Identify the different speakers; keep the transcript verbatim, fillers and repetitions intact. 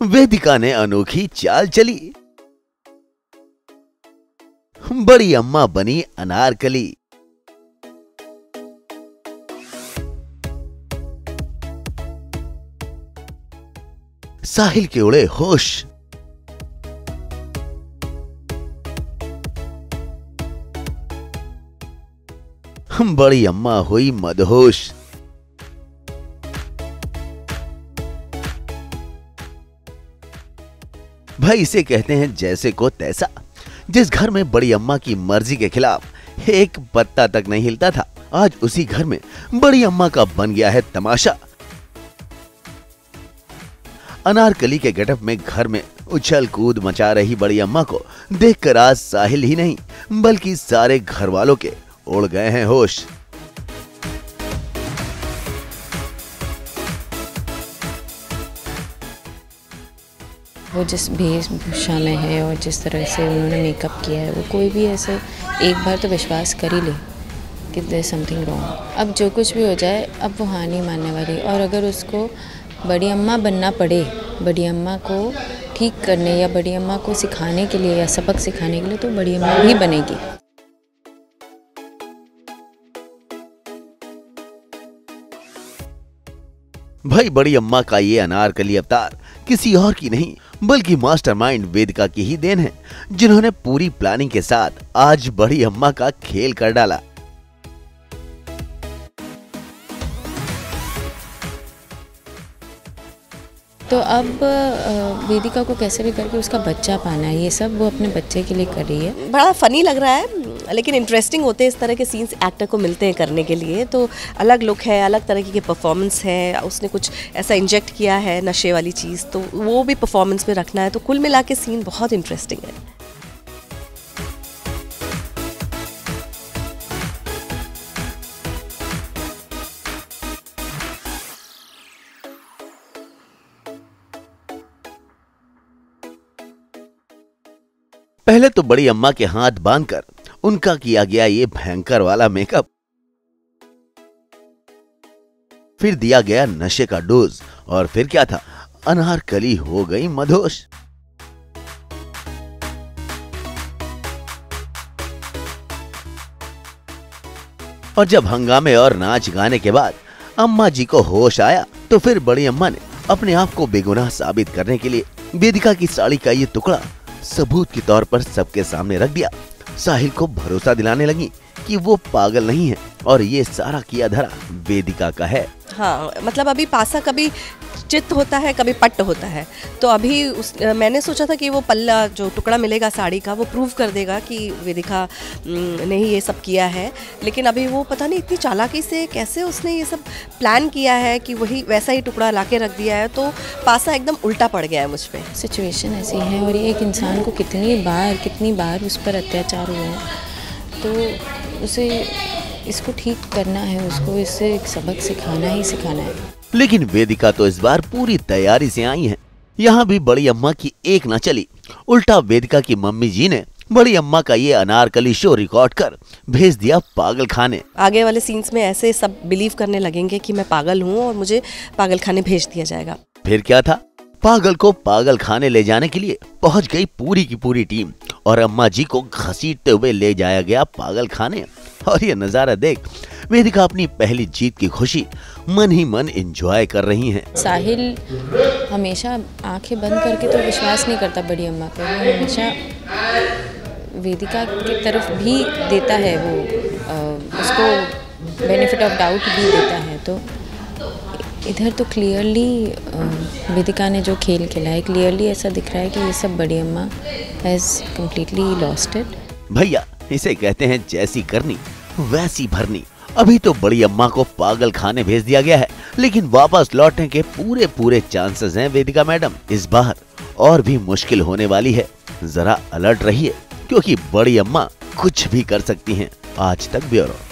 Speaker 1: वेदिका ने अनोखी चाल चली। बड़ी अम्मा बनी अनारकली। साहिल के उड़े होश। बड़ी अम्मा हुई मदहोश। भाई इसे कहते हैं जैसे को तैसा। जिस घर में बड़ी अम्मा की मर्जी के खिलाफ एक पत्ता तक नहीं हिलता था, आज उसी घर में बड़ी अम्मा का बन गया है तमाशा। अनारकली के गेटअप में घर में उछल कूद मचा रही बड़ी अम्मा को देखकर आज साहिल ही नहीं बल्कि सारे घर वालों के उड़ गए हैं होश।
Speaker 2: वो जिस वेशभूषा में है और जिस तरह से उन्होंने मेकअप किया है, वो कोई भी ऐसे एक बार तो विश्वास कर ही ले कि देयर समथिंग रॉन्ग। अब जो कुछ भी हो जाए, अब वो हार नहीं मानने वाली। और अगर उसको बड़ी अम्मा बनना पड़े, बड़ी अम्मा को ठीक करने या बड़ी अम्मा को सिखाने के लिए या सबक सिखाने के लिए, तो बड़ी अम्मा भी बनेगी।
Speaker 1: भाई बड़ी अम्मा का ये अनारकली अवतार किसी और की नहीं बल्कि मास्टरमाइंड वेदिका की ही देन है, जिन्होंने पूरी प्लानिंग के साथ आज बड़ी अम्मा का खेल कर डाला।
Speaker 2: तो अब वेदिका को कैसे भी करके उसका बच्चा पाना है, ये सब वो अपने बच्चे के लिए कर रही है।
Speaker 3: बड़ा फनी लग रहा है, लेकिन इंटरेस्टिंग होते हैं इस तरह के सीन्स एक्टर को मिलते हैं करने के लिए। तो अलग लुक है, अलग तरह की परफॉर्मेंस है, उसने कुछ ऐसा इंजेक्ट किया है नशे वाली चीज़, तो वो भी परफॉर्मेंस में रखना है। तो कुल मिला के सीन बहुत इंटरेस्टिंग है।
Speaker 1: पहले तो बड़ी अम्मा के हाथ बांधकर उनका किया गया ये भयंकर वाला मेकअप, फिर दिया गया नशे का डोज और फिर क्या था, अनारकली हो गई मदहोश। और जब हंगामे और नाच गाने के बाद अम्मा जी को होश आया, तो फिर बड़ी अम्मा ने अपने आप को बेगुनाह साबित करने के लिए वेदिका की साड़ी का ये टुकड़ा सबूत के तौर पर सबके सामने रख दिया। साहिल को भरोसा दिलाने लगी कि वो पागल नहीं है और ये सारा किया धरा वेदिका का है।
Speaker 3: हाँ, मतलब अभी पासा कभी चित्त होता है, कभी पट्ट होता है। तो अभी उस मैंने सोचा था कि वो पल्ला जो टुकड़ा मिलेगा साड़ी का, वो प्रूव कर देगा कि वेदिका ने ही ये सब किया है। लेकिन अभी वो पता नहीं इतनी चालाकी से कैसे उसने ये सब प्लान किया है कि वही वैसा ही टुकड़ा लाके रख दिया है। तो पासा एकदम उल्टा पड़ गया है मुझ पर।
Speaker 2: सिचुएशन ऐसी है और ये एक इंसान को कितनी बार कितनी बार उस पर अत्याचार हुए हैं, तो उसे इसको ठीक करना है, उसको इससे एक सबक सिखाना ही सिखाना है।
Speaker 1: लेकिन वेदिका तो इस बार पूरी तैयारी से आई है। यहाँ भी बड़ी अम्मा की एक न चली, उल्टा वेदिका की मम्मी जी ने बड़ी अम्मा का ये अनारकली शो रिकॉर्ड कर भेज दिया पागल खाने।
Speaker 3: आगे वाले सीन्स में ऐसे सब बिलीव करने लगेंगे कि मैं पागल हूँ और मुझे पागल खाने भेज दिया जाएगा।
Speaker 1: फिर क्या था, पागल को पागल खाने ले जाने के लिए पहुंच गई पूरी की पूरी टीम और अम्मा जी को घसीटते हुए ले जाया गया पागल खाने। और ये नजारा देख वेदिका अपनी पहली जीत की खुशी मन ही मन एंजॉय कर रही हैं।
Speaker 2: साहिल हमेशा आंखें बंद करके तो विश्वास नहीं करता बड़ी अम्मा पे, वो हमेशा वेदिका की तरफ भी देता है, वो आ, उसको बेनिफिट ऑफ डाउट भी देता है। तो इधर तो क्लियरली वेदिका ने जो खेल खेला है, क्लियरली ऐसा दिख रहा है कि ये सब बड़ी अम्मा हैज कम्प्लीटली लॉस्ट इट।
Speaker 1: भैया इसे कहते हैं जैसी करनी वैसी भरनी। अभी तो बड़ी अम्मा को पागल खाने भेज दिया गया है, लेकिन वापस लौटने के पूरे पूरे चांसेस हैं वेदिका मैडम। इस बार और भी मुश्किल होने वाली है, जरा अलर्ट रहिए क्योंकि बड़ी अम्मा कुछ भी कर सकती हैं। आज तक ब्यूरो।